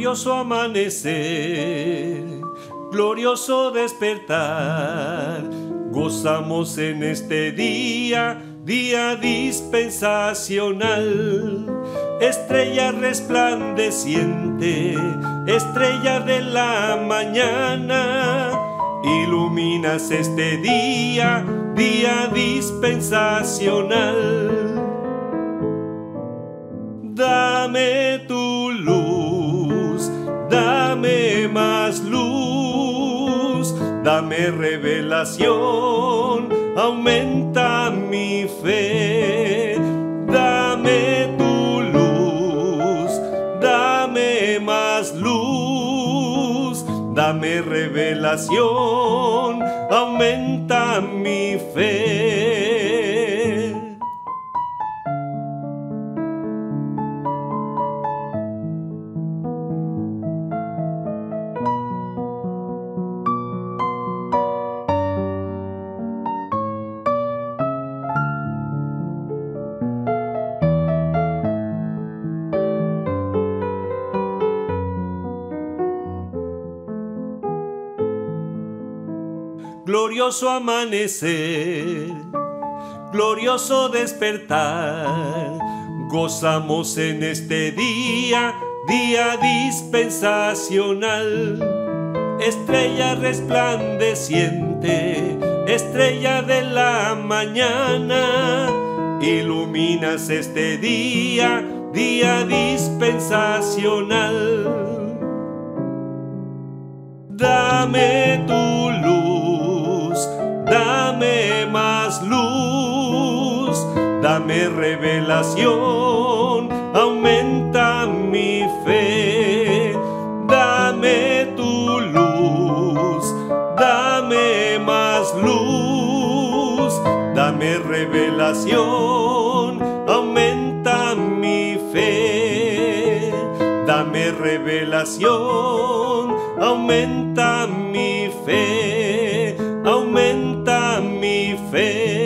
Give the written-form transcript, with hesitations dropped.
Glorioso amanecer, glorioso despertar, gozamos en este día, día dispensacional. Estrella resplandeciente, estrella de la mañana, iluminas este día, día dispensacional. Dame tu luz, dame más luz, dame revelación, aumenta mi fe. Dame tu luz, dame más luz, dame revelación, aumenta mi fe. Glorioso amanecer, glorioso despertar, gozamos en este día, día dispensacional. Estrella resplandeciente, estrella de la mañana, iluminas este día, día dispensacional. Dame tu luz, dame más luz, dame revelación, aumenta mi fe. Dame tu luz, dame más luz, dame revelación, aumenta mi fe. Dame revelación, aumenta mi fe, aumenta mi fe.